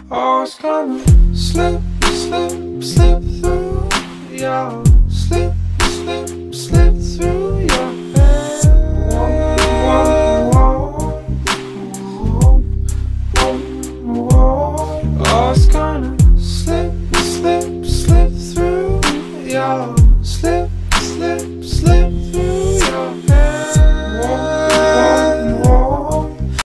Oh, it's gonna slip, slip, slip through your slip, slip, slip through your head. Oh, it's gonna slip, slip, slip through your slip, slip, slip through